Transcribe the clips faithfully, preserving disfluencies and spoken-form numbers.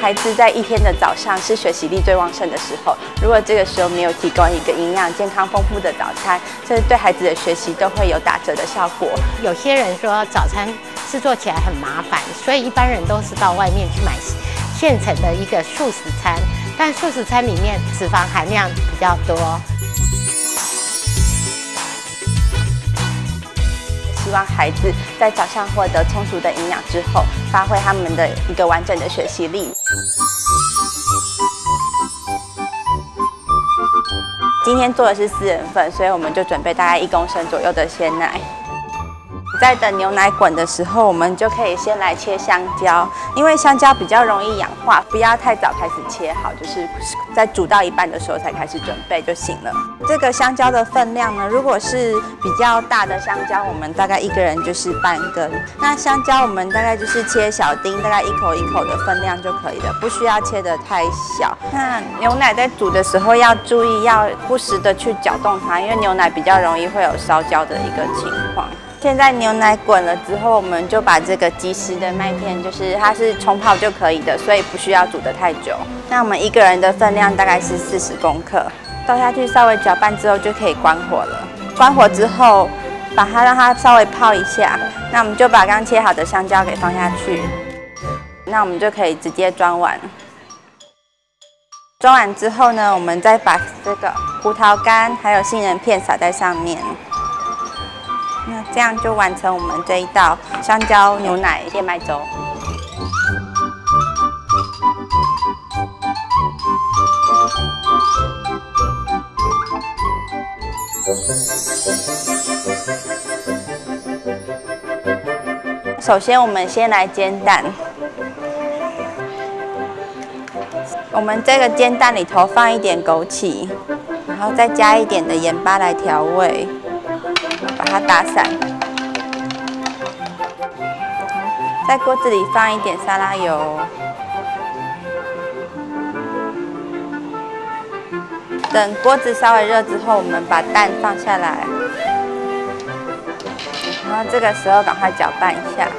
孩子在一天的早上是学习力最旺盛的时候，如果这个时候没有提供一个营养、健康、丰富的早餐，这对孩子的学习都会有打折的效果。 有些人说早餐制作起来很麻烦，所以一般人都是到外面去买现成的一个素食餐，但素食餐里面脂肪含量比较多。 希望孩子在早上获得充足的营养之后，发挥他们的一个完整的学习力。今天做的是四人份，所以我们就准备大概一公升左右的鲜奶。在等牛奶滚的时候，我们就可以先来切香蕉，因为香蕉比较容易氧化，不要太早开始切好，就是在煮到一半的时候才开始准备就行了。这个香蕉的分量呢，如果是比较大的香蕉，我们大概一个人就是半根。那香蕉我们大概就是切小丁，大概一口一口的分量就可以了，不需要切得太小。那牛奶在煮的时候要注意，要不时的去搅动它，因为牛奶比较容易会有烧焦的一个情况。现在牛奶滚了之后，我们就把这个即食的麦片，就是它是冲泡就可以的，所以不需要煮得太久。那我们一个人的分量大概是四十公克，倒下去稍微搅拌之后就可以关火了。关火之后，把它让它稍微泡一下。那我们就把刚切好的香蕉给放下去，那我们就可以直接装碗。装完之后呢，我们再把这个葡萄干还有杏仁片撒在上面。那这样就完成我们这一道香蕉牛奶燕麦粥。首先，我们先来煎蛋。我们这个煎蛋里头放一点枸杞，然后再加一点的盐巴来调味。把它打散，在锅子里放一点沙拉油，等锅子稍微热之后，我们把蛋放下来，然后这个时候赶快搅拌一下。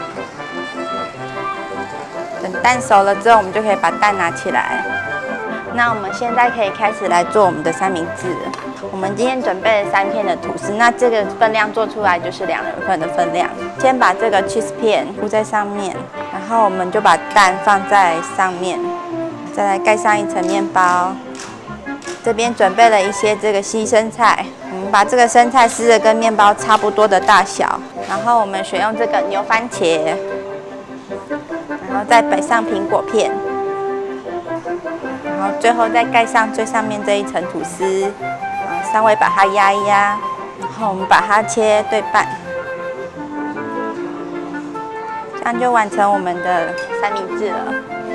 等蛋熟了之后，我们就可以把蛋拿起来。那我们现在可以开始来做我们的三明治。我们今天准备了三片的吐司，那这个分量做出来就是两人份的分量。先把这个 cheese 片铺在上面，然后我们就把蛋放在上面，再来盖上一层面包。这边准备了一些这个西生菜，我们把这个生菜撕的跟面包差不多的大小，然后我们选用这个牛番茄，然后再摆上苹果片。然后最后再盖上最上面这一层吐司，然后稍微把它压一压，然后我们把它切对半，这样就完成我们的三明治了。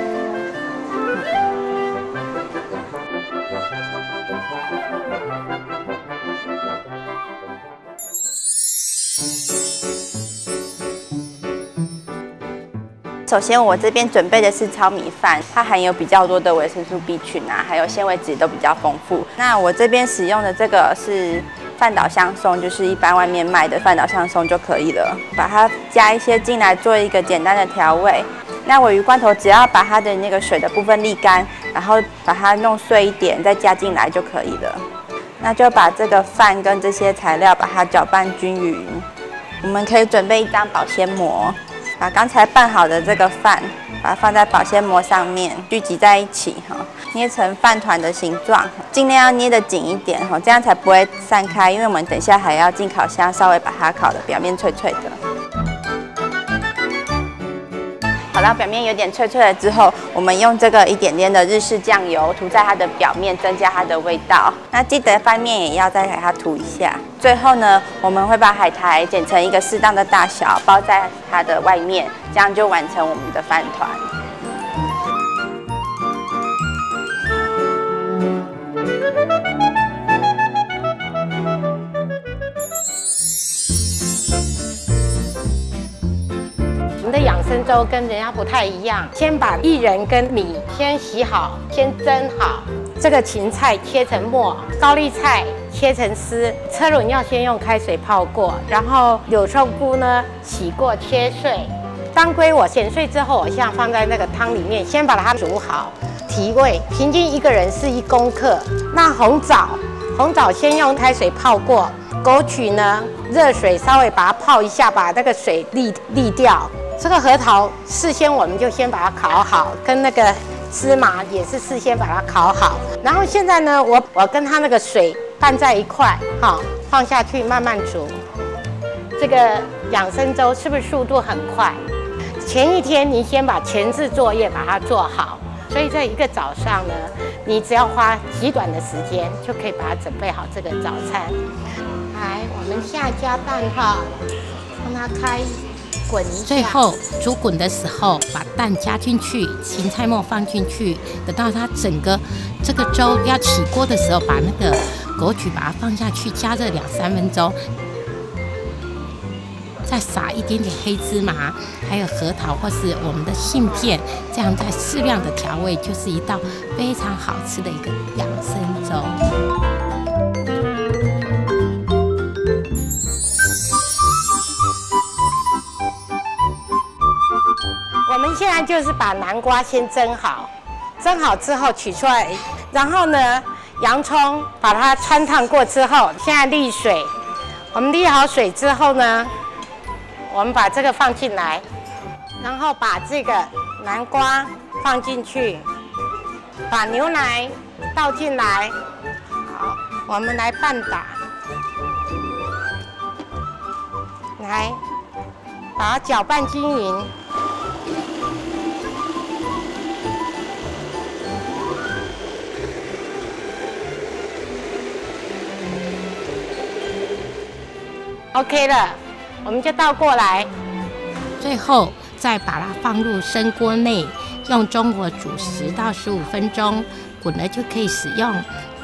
首先，我这边准备的是糙米饭，它含有比较多的维生素 B 群啊，还有纤维质都比较丰富。那我这边使用的这个是饭岛香松，就是一般外面卖的饭岛香松就可以了。把它加一些进来，做一个简单的调味。那鲔鱼罐头只要把它的那个水的部分沥干，然后把它弄碎一点，再加进来就可以了。那就把这个饭跟这些材料把它搅拌均匀。我们可以准备一张保鲜膜。把刚才拌好的这个饭，把它放在保鲜膜上面，聚集在一起哈，捏成饭团的形状，尽量要捏得紧一点哈，这样才不会散开。因为我们等一下还要进烤箱，稍微把它烤的表面脆脆的。烤到表面有点脆脆了之后，我们用这个一点点的日式酱油涂在它的表面，增加它的味道。那记得翻面也要再给它涂一下。最后呢，我们会把海苔剪成一个适当的大小，包在它的外面，这样就完成我们的饭团。 我们的养生粥跟人家不太一样，先把薏仁跟米先洗好，先蒸好。这个芹菜切成末，高丽菜切成丝，车轮要先用开水泡过，然后柳臭菇呢洗过切碎， 当归我剪碎之后，我现在放在那个汤里面，先把它煮好，提味。平均一个人是一公克。那红枣，红枣先用开水泡过，枸杞呢，热水稍微把它泡一下，把那个水沥沥掉。这个核桃事先我们就先把它烤好，跟那个芝麻也是事先把它烤好。然后现在呢，我我跟它那个水拌在一块，好，放下去慢慢煮。这个养生粥是不是速度很快？前一天你先把前置作业把它做好，所以这一个早上呢，你只要花极短的时间就可以把它准备好这个早餐。来，我们下加蛋哈，让它开滚一下。 最后煮滚的时候，把蛋加进去，芹菜末放进去，等到它整个这个粥要起锅的时候，把那个枸杞把它放下去，加热两三分钟。再撒一点点黑芝麻，还有核桃或是我们的杏片，这样再适量的调味，就是一道非常好吃的一个养生粥。 我们现在就是把南瓜先蒸好，蒸好之后取出来，然后呢，洋葱把它汆烫过之后，现在沥水。我们沥好水之后呢，我们把这个放进来，然后把这个南瓜放进去，把牛奶倒进来。好，我们来拌打，来把它搅拌均匀。OK 了，我们就倒过来， 最后再把它放入生锅内，用中火煮十到十五分钟，滚了就可以使用。